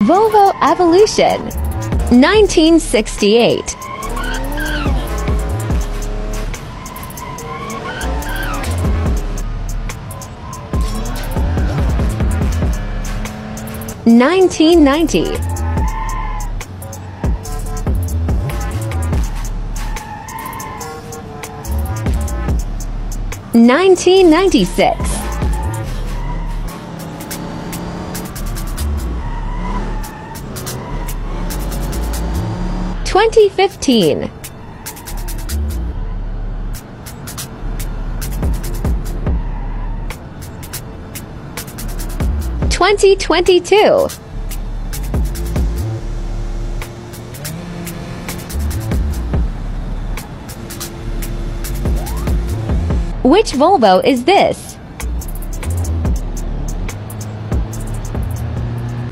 Volvo Evolution, 1968. $19.90. $19.96. $20.15. $20.22. Which Volvo is this?